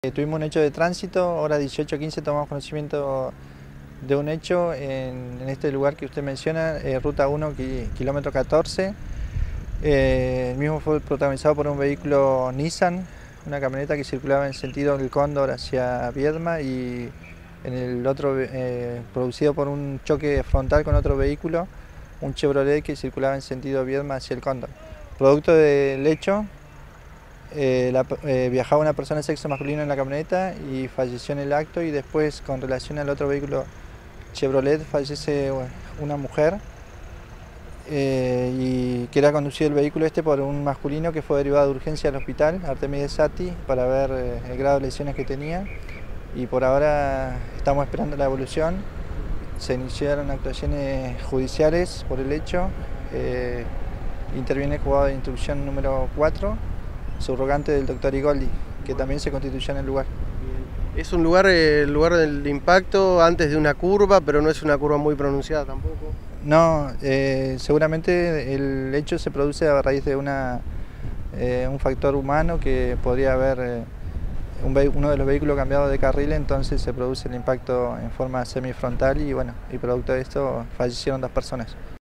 Tuvimos un hecho de tránsito, hora 18:15 tomamos conocimiento de un hecho en este lugar que usted menciona, ruta 1, kilómetro 14. El mismo fue protagonizado por un vehículo Nissan, una camioneta que circulaba en sentido del Cóndor hacia Viedma, y en el otro producido por un choque frontal con otro vehículo, un Chevrolet que circulaba en sentido Viedma hacia el Cóndor. Producto del hecho, viajaba una persona de sexo masculino en la camioneta y falleció en el acto, y después, con relación al otro vehículo Chevrolet, fallece una mujer y que era conducido el vehículo por un masculino que fue derivado de urgencia al hospital Artemides Saty para ver el grado de lesiones que tenía, y por ahora estamos esperando la evolución. Se iniciaron actuaciones judiciales por el hecho. Interviene el juzgado de instrucción número 4, subrogante del doctor Igoldi, que también se constituyó en el lugar. Es un lugar, el lugar del impacto antes de una curva, pero no es una curva muy pronunciada tampoco. No, seguramente el hecho se produce a raíz de un factor humano, que podría haber uno de los vehículos cambiado de carril, entonces se produce el impacto en forma semifrontal y producto de esto fallecieron 2 personas.